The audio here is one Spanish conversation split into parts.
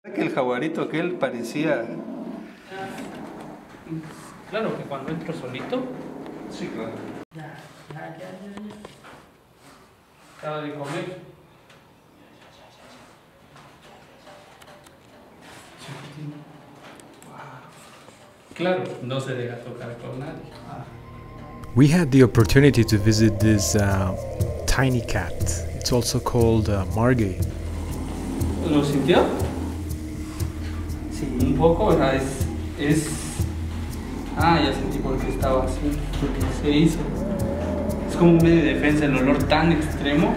Que el jaguarito aquel parecía... Claro que cuando entro solito... Sí, claro. Ya. Acaba de comer. Claro, no se deja tocar con nadie. We had the opportunity to visit this tiny cat. It's also called Margay. ¿Lo sintió? Sí, un poco, o sea, Ah, ya sentí por qué estaba así, porque se hizo. Es como un medio de defensa, el olor tan extremo.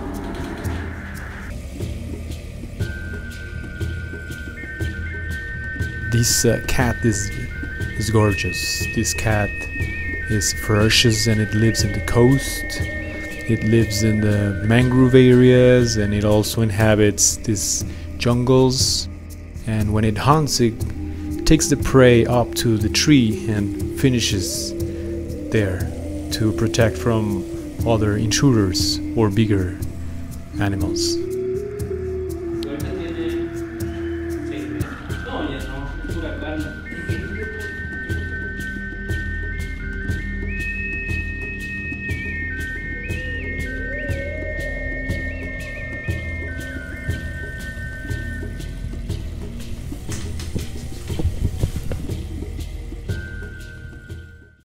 This cat is gorgeous. This cat is ferocious and it lives in the coast. It lives in the mangrove areas and it also inhabits these jungles. And when it hunts, it takes the prey up to the tree and finishes there to protect from other intruders or bigger animals. No, ya no, pura carne.